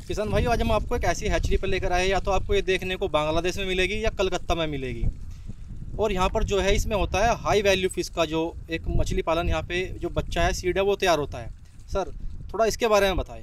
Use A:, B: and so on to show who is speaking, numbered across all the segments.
A: किसान भाई, आज हम आपको एक ऐसी हैचरी पर लेकर आए हैं, या तो आपको ये देखने को बांग्लादेश में मिलेगी या कलकत्ता में मिलेगी। और यहाँ पर जो है इसमें होता है हाई वैल्यू फिश का जो एक मछली पालन, यहाँ पे जो बच्चा है सीड है वो तैयार होता है। सर थोड़ा इसके बारे में बताएं।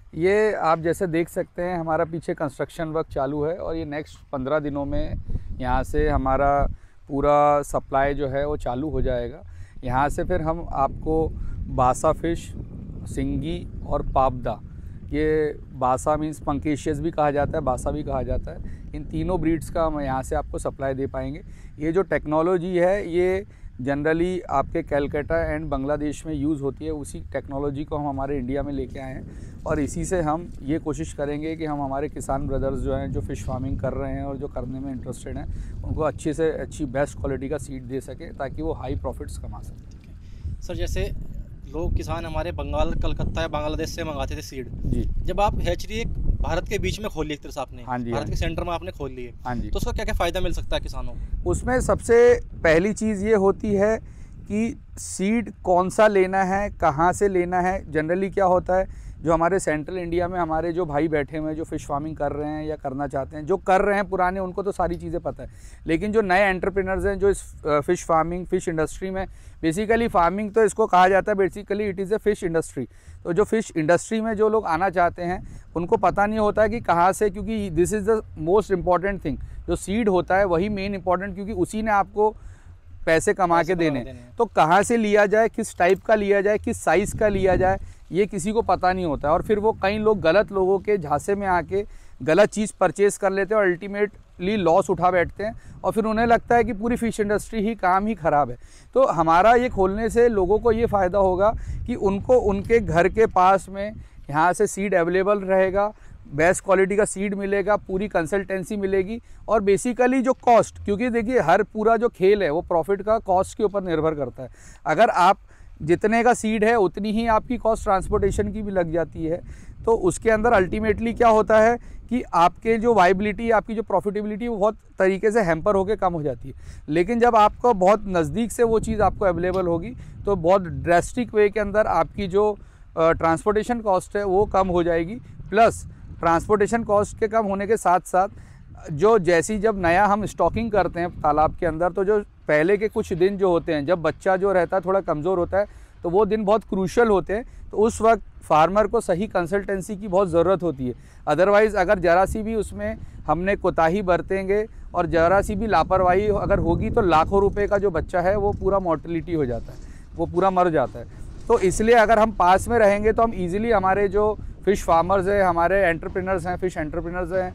B: ये आप जैसे देख सकते हैं हमारा पीछे कंस्ट्रक्शन वर्क चालू है और ये नेक्स्ट 15 दिनों में यहाँ से हमारा पूरा सप्लाई जो है वो चालू हो जाएगा। यहाँ से फिर हम आपको बासा फिश, सिंगी और पापदा, ये बासा मीन्स पंकेशियस भी कहा जाता है, बासा भी कहा जाता है, इन तीनों ब्रीड्स का हम यहाँ से आपको सप्लाई दे पाएंगे। ये जो टेक्नोलॉजी है ये जनरली आपके कलकत्ता एंड बांग्लादेश में यूज़ होती है, उसी टेक्नोलॉजी को हम हमारे इंडिया में लेके आए हैं और इसी से हम ये कोशिश करेंगे कि हम हमारे किसान ब्रदर्स जो हैं जो फ़िश फार्मिंग कर रहे हैं और जो करने में इंटरेस्टेड हैं उनको अच्छी से अच्छी बेस्ट क्वालिटी का सीड दे सकें ताकि वो हाई प्रॉफिट्स कमा सकें।
A: सर जैसे लोग किसान हमारे बंगाल, कलकत्ता या बांग्लादेश से मंगाते थे सीड जी, जब आप हैचरी एक भारत के बीच में खोल ली एक तरह से आपने,
B: हाँ जी,
A: भारत के सेंटर में आपने खोल ली है,
B: हाँ जी,
A: तो उसका क्या क्या फ़ायदा मिल सकता है किसानों को?
B: उसमें सबसे पहली चीज़ ये होती है कि सीड कौन सा लेना है, कहाँ से लेना है। जनरली क्या होता है, जो हमारे सेंट्रल इंडिया में हमारे जो भाई बैठे हुए हैं जो फ़िश फार्मिंग कर रहे हैं या करना चाहते हैं, जो कर रहे हैं पुराने, उनको तो सारी चीज़ें पता है। लेकिन जो नए एंटरप्रेन्योर्स हैं जो इस फ़िश फार्मिंग, फ़िश इंडस्ट्री में, बेसिकली फार्मिंग तो इसको कहा जाता है, basically it is a fish industry. तो जो फ़िश इंडस्ट्री में जो लोग आना चाहते हैं उनको पता नहीं होता है कि कहाँ से, क्योंकि this is the most important thing. जो सीड होता है वही मेन इंपॉर्टेंट, क्योंकि उसी ने आपको पैसे कमा के देने। तो कहाँ से लिया जाए, किस टाइप का लिया जाए, किस साइज़ का लिया जाए, ये किसी को पता नहीं होता है। और फिर वो कई लोग गलत लोगों के झांसे में आके गलत चीज़ परचेस कर लेते हैं और अल्टीमेटली लॉस उठा बैठते हैं और फिर उन्हें लगता है कि पूरी फ़िश इंडस्ट्री ही काम ही ख़राब है। तो हमारा ये खोलने से लोगों को ये फ़ायदा होगा कि उनको उनके घर के पास में यहाँ से सीड अवेलेबल रहेगा, बेस्ट क्वालिटी का सीड मिलेगा, पूरी कंसल्टेंसी मिलेगी और बेसिकली जो कॉस्ट, क्योंकि देखिए हर पूरा जो खेल है वो प्रॉफिट का कॉस्ट के ऊपर निर्भर करता है। अगर आप जितने का सीड है उतनी ही आपकी कॉस्ट ट्रांसपोर्टेशन की भी लग जाती है। तो उसके अंदर अल्टीमेटली क्या होता है कि आपके जो वाइबिलिटी, आपकी जो प्रॉफिटेबिलिटी वो बहुत तरीके से हैम्पर होकर कम हो जाती है। लेकिन जब आपको बहुत नज़दीक से वो चीज़ आपको अवेलेबल होगी तो बहुत ड्रेस्टिक वे के अंदर आपकी जो ट्रांसपोर्टेशन कॉस्ट है वो कम हो जाएगी। प्लस ट्रांसपोर्टेशन कॉस्ट के कम होने के साथ साथ जो जैसी जब नया हम स्टॉकिंग करते हैं तालाब के अंदर, तो जो पहले के कुछ दिन जो होते हैं जब बच्चा जो रहता है थोड़ा कमज़ोर होता है, तो वो दिन बहुत क्रूशल होते हैं। तो उस वक्त फार्मर को सही कंसल्टेंसी की बहुत ज़रूरत होती है। अदरवाइज़ अगर ज़रा सी भी उसमें हमने कोताही बरतेंगे और ज़रा सी भी लापरवाही अगर होगी तो लाखों रुपए का जो बच्चा है वो पूरा मोर्टेलिटी हो जाता है, वो पूरा मर जाता है। तो इसलिए अगर हम पास में रहेंगे तो हम ईज़िली हमारे जो फ़िश फार्मर्स हैं, हमारे एंटरप्रेन्योर्स हैं, फ़िश एंटरप्रेन्योर्स हैं,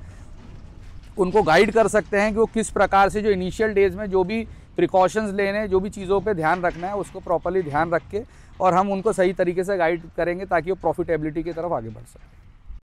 B: उनको गाइड कर सकते हैं कि वो किस प्रकार से जो इनिशियल डेज़ में जो भी प्रिकॉशंस लेने, जो भी चीज़ों पे ध्यान रखना है उसको प्रॉपर्ली ध्यान रख के और हम उनको सही तरीके से गाइड करेंगे ताकि वो प्रॉफिटेबिलिटी की तरफ आगे बढ़ सकें।